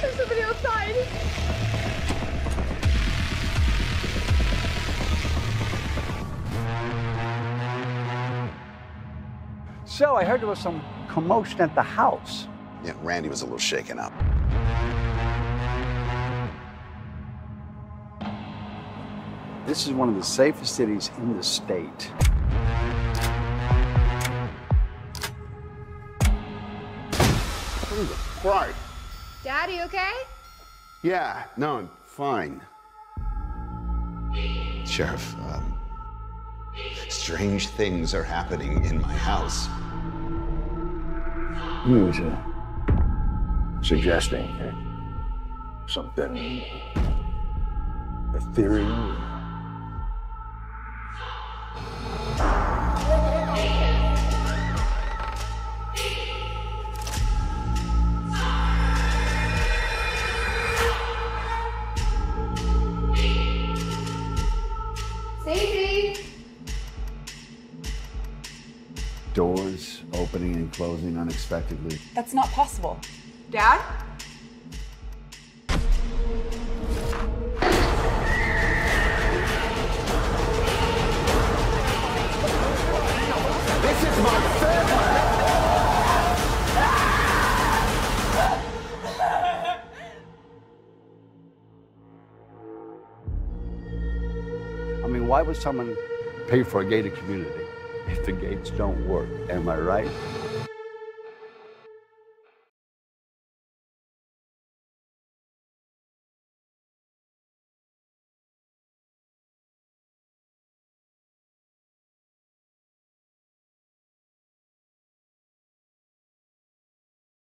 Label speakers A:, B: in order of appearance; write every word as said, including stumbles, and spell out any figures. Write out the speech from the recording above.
A: There's somebody outside.
B: So I heard there was some commotion at the house.
C: Yeah, Randy was a little shaken up.
B: This is one of the safest cities in the state.
C: Right.
A: Dad, you okay?
C: Yeah, no, I'm fine. Sheriff, um, strange things are happening in my house.
D: He was uh, suggesting uh, something ethereal.
A: Stacey!
B: Doors opening and closing unexpectedly.
E: That's not possible.
A: Dad?
D: This is my family!
B: I mean, why would someone pay for a gated community if the gates don't work? Am I right?